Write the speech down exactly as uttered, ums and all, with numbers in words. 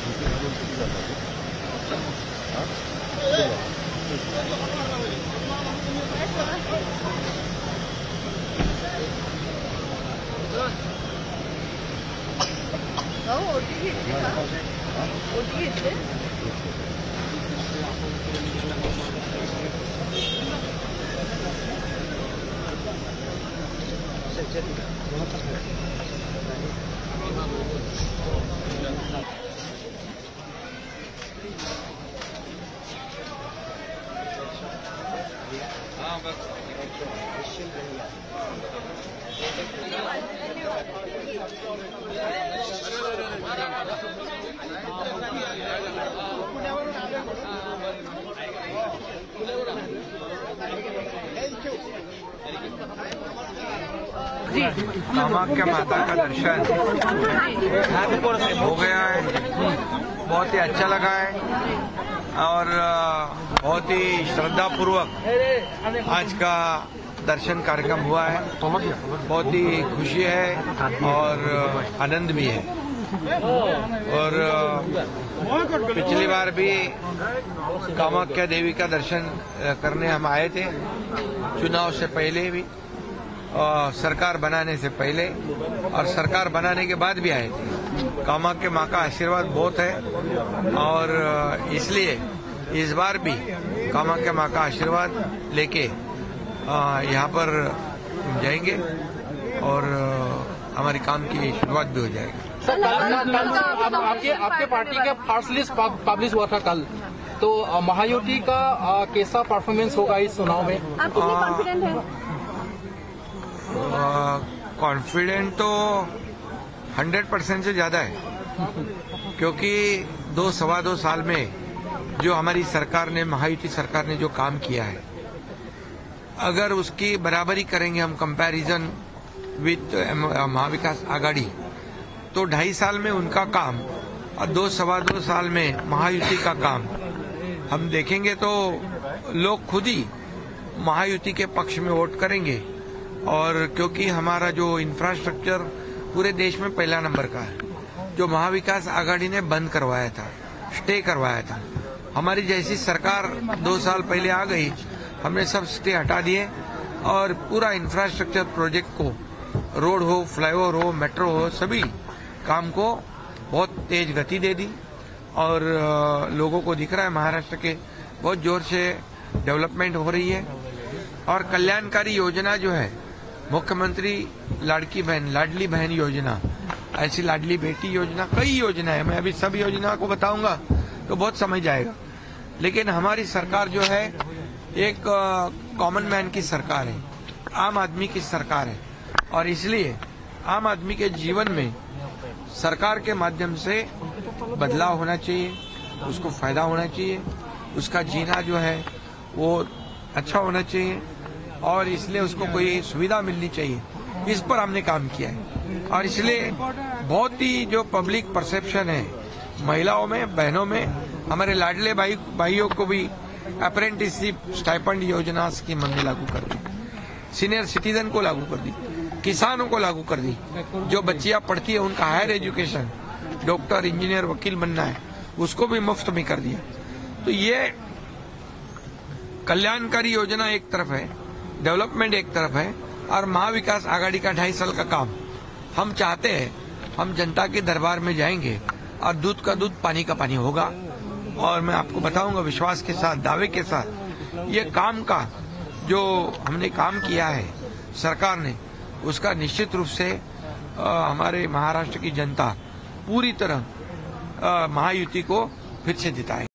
너 어떻게 했지? 어떻게 했지? कामाख्या माता का दर्शन हो गया है, बहुत ही अच्छा लगा है और बहुत ही श्रद्धा पूर्वक आज का दर्शन कार्यक्रम हुआ है। बहुत ही खुशी है और आनंद भी है। और पिछली बार भी कामाख्या देवी का दर्शन करने हम आए थे, चुनाव से पहले भी, और सरकार बनाने से पहले और सरकार बनाने के बाद भी आए थे। कामाख्या माँ का आशीर्वाद बहुत है और इसलिए इस बार भी कामाख्या माँ का आशीर्वाद लेके यहाँ पर जाएंगे और हमारी काम की शुरुआत भी हो जाएगी। सर, कल कल आपके आपके पार्टी का फर्स्ट लिस्ट पब्लिश हुआ था कल, तो महायुति का कैसा परफॉर्मेंस होगा इस चुनाव में? आप कितने कॉन्फिडेंट हैं? कॉन्फिडेंट तो हंड्रेड परसेंट से ज्यादा है, क्योंकि दो सवा दो साल में जो हमारी सरकार ने, महायुति सरकार ने जो काम किया है, अगर उसकी बराबरी करेंगे हम कंपैरिजन विद महाविकास आघाड़ी, तो ढाई साल में उनका काम और दो सवा दो साल में महायुति का काम हम देखेंगे तो लोग खुद ही महायुति के पक्ष में वोट करेंगे। और क्योंकि हमारा जो इंफ्रास्ट्रक्चर पूरे देश में पहला नंबर का है, जो महाविकास आघाड़ी ने बंद करवाया था, स्टे करवाया था, हमारी जैसी सरकार दो साल पहले आ गई, हमने सब स्टे हटा दिए और पूरा इंफ्रास्ट्रक्चर प्रोजेक्ट को, रोड हो, फ्लाईओवर हो, मेट्रो हो, सभी काम को बहुत तेज गति दे दी। और लोगों को दिख रहा है महाराष्ट्र के बहुत जोर से डेवलपमेंट हो रही है। और कल्याणकारी योजना जो है, मुख्यमंत्री लाड़की बहन, लाडली बहन योजना, ऐसी लाडली बेटी योजना, कई योजना है, मैं अभी सब योजना को बताऊंगा तो बहुत समय जाएगा। लेकिन हमारी सरकार जो है एक कॉमन मैन की सरकार है, आम आदमी की सरकार है, और इसलिए आम आदमी के जीवन में सरकार के माध्यम से बदलाव होना चाहिए, उसको फायदा होना चाहिए, उसका जीना जो है वो अच्छा होना चाहिए और इसलिए उसको कोई सुविधा मिलनी चाहिए। इस पर हमने काम किया है और इसलिए बहुत ही जो पब्लिक परसेप्शन है महिलाओं में, बहनों में, हमारे लाडले भाई भाइयों को भी अप्रेंटिसशिप स्टाइपेंड योजना स्कीम हमने लागू कर दी, सीनियर सिटीजन को लागू कर दी, किसानों को लागू कर दी, जो बच्चियां पढ़ती है उनका हायर एजुकेशन, डॉक्टर, इंजीनियर, वकील बनना है, उसको भी मुफ्त में कर दिया। तो ये कल्याणकारी योजना एक तरफ है, डेवलपमेंट एक तरफ है, और महाविकास आघाड़ी का ढाई साल का काम हम चाहते हैं। हम जनता के दरबार में जाएंगे और दूध का दूध, पानी का पानी होगा। और मैं आपको बताऊंगा विश्वास के साथ, दावे के साथ, ये काम का जो हमने काम किया है सरकार ने, उसका निश्चित रूप से आ, हमारे महाराष्ट्र की जनता पूरी तरह महायुति को फिर से जिताएगी।